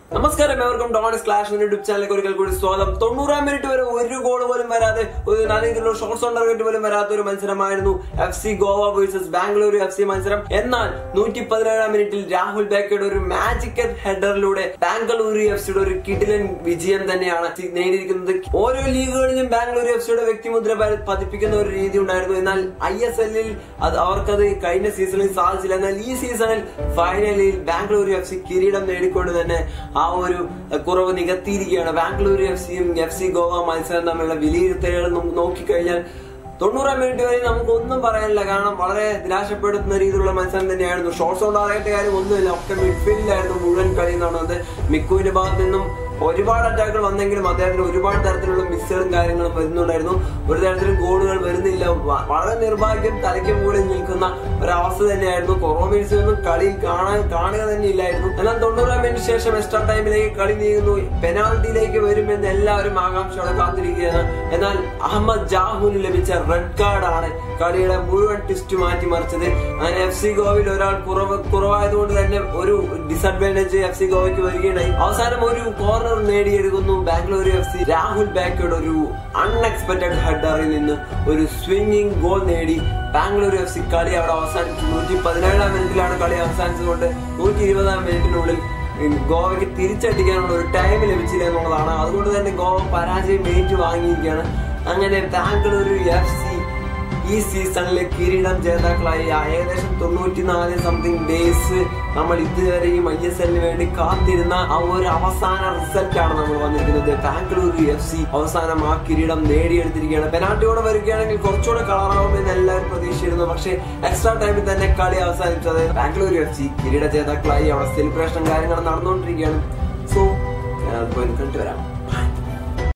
നമസ്കാരം, എവർക്കും donors clash YouTube ചാനലിലേക്ക് ഒരിക്കൽ കൂടി സ്വാഗതം. 90-ാം മിനിറ്റ് വരെ ഒരു ഗോൾ പോലും വരാതെ, ഒരു നല്ല ഷോട്ട്സ് ഓൺ ടാർഗറ്റ് പോലും വരാത്ത ഒരു മത്സരമായിരുന്നു FC Goa versus Bengaluru FC മത്സരം. എന്നാൽ 117-ാം മിനിറ്റിൽ രാഹുൽ ബേക്കയുടെ ഒരു മാജിക്കൽ ഹെഡറിലൂടെ ബാംഗ്ലൂരു FCയുടെ ഒരു കിടിലൻ വിജയം തന്നെയാണ് നേടിയിരിക്കുന്നത്. ഓരോ ലീഗുകളിലും ബാംഗ്ലൂരു FCയുടെ വ്യക്തിമുദ്ര പതിപ്പിക്കുന്ന ഒരു രീതി ഉണ്ടായിരുന്നു. എന്നാൽ ISL-ൽ അവർക്കത് കഴിഞ്ഞ സീസണിൽ സാധിച്ചില്ല. എന്നാൽ ഈ സീസണിൽ ഫൈനലിൽ ബാംഗ്ലൂരു FC കിരീടം നേടിക്കൊണ്ട് തന്നെ ആ ഒരു കുറവ് നികത്തിയിരിക്കുകയാണ്. ബാംഗ്ലൂരു FCയും FC ഗോവ മത്സരം തമ്മിലുള്ള വിലയിരുത്തലുകൾ നോക്കിക്കഴിഞ്ഞാൽ 90-ാം മിനിറ്റ് വരെ നമുക്ക് ഒന്നും പറയാനില്ല. കാരണം വളരെ നിരാശപ്പെടുത്തുന്ന രീതിയിലുള്ള മത്സരം തന്നെയായിരുന്നു. ഷോട്ട്സ് ഓൺ ടാർഗറ്റ് കാര്യം ഒന്നുമില്ല, ഒക്കെ മിഡ്ഫീൽഡിലായിരുന്നു മുഴുവൻ കളി എന്നാണ്. മിക്കുവിന്റെ ഭാഗത്ത് നിന്നും ഒരുപാട് അറ്റാക്കുകൾ വന്നെങ്കിലും അദ്ദേഹത്തിന് ഒരുപാട് തരത്തിലുള്ള മിസ്സുകളും കാര്യങ്ങളും വരുന്നുണ്ടായിരുന്നു. ഒരു തരത്തിലും ഗോളുകൾ വരുന്നില്ല. വളരെ നിർഭാഗ്യം തലയ്ക്കും കൂടി നിൽക്കുന്ന ഒരവസ്ഥ തന്നെയായിരുന്നു. കൊറോമിൻസൊന്നും കളിയിൽ കാണുക തന്നെ ഇല്ലായിരുന്നു. എന്നാൽ 90-ാം മിനിറ്റ് ശേഷം എക്സ്ട്രാ ടൈമിലേക്ക് കളി നീങ്ങുന്നു. പെനാൽറ്റിയിലേക്ക് വരുമെന്ന് എല്ലാവരും ആകാംക്ഷയോടെ കാത്തിരിക്കുകയാണ്. എന്നാൽ അഹമ്മദ് ജാഹുവിന് ലഭിച്ച റെഡ് കാർഡാണ് കളിയുടെ മുഴുവൻ ട്വിസ്റ്റ് മാറ്റിമറിച്ചത്. അങ്ങനെ FC ഗോവയിൽ ഒരാൾ കുറവായതുകൊണ്ട് തന്നെ ഒരു ഡിസഡ്വാൻറ്റേജ് FC ഗോവയ്ക്ക് വരികയുണ്ടായി. അവസാനം ഒരു കോർണർ നേടിയെടുക്കുന്നു ബാംഗ്ലൂരു FC. രാഹുൽ ബേക്കയുടെ ഒരു അൺഎക്സ്പെക്ടഡ് ഹെഡറിൽ നിന്ന് ഒരു സ്വിംഗിങ് ഗോൾ നേടി ബാംഗ്ലൂരു FC കളി അവിടെ അവസാനിച്ചു. 117-ാം മിനിറ്റിലാണ് കളി അവസാനിച്ചതുകൊണ്ട് 120-ാം മിനിറ്റിനുള്ളിൽ ഗോവയ്ക്ക് തിരിച്ചടിക്കാനുള്ള ഒരു ടൈം ലഭിച്ചില്ല എന്നുള്ളതാണ്. അതുകൊണ്ട് തന്നെ ഗോവ പരാജയം ഏറ്റുവാങ്ങിയിരിക്കുകയാണ്. അങ്ങനെ ബാംഗ്ലൂരു FC ഈ സീസണിലെ കിരീടം ജേതാക്കളായി. ഏകദേശം 94 സംതിങ് ഡേയ്സ് നമ്മൾ ഇതുവരെയും ISL-ന് വേണ്ടി കാത്തിരുന്ന ആ ഒരു അവസാന റിസൾട്ടാണ് നമ്മൾ വന്നിരിക്കുന്നത്. ബാംഗ്ലൂരു FC അവസാനം ആ കിരീടം നേടിയെടുത്തിരിക്കുകയാണ്. പെനാൽറ്റിയോടെ വരികയാണെങ്കിൽ കുറച്ചുകൂടെ കളറാവുമെന്ന് എല്ലാവരും പ്രതീക്ഷിച്ചിരുന്നു. പക്ഷേ എക്സ്ട്രാ ടൈമിൽ തന്നെ കളി അവസാനിച്ചത് ബാംഗ്ലൂരു FC കിരീട ജേതാക്കളായി. അവിടെ സെലിബ്രേഷൻ കാര്യങ്ങൾ നടന്നുകൊണ്ടിരിക്കുകയാണ്. സോ കണ്ടുവരാം.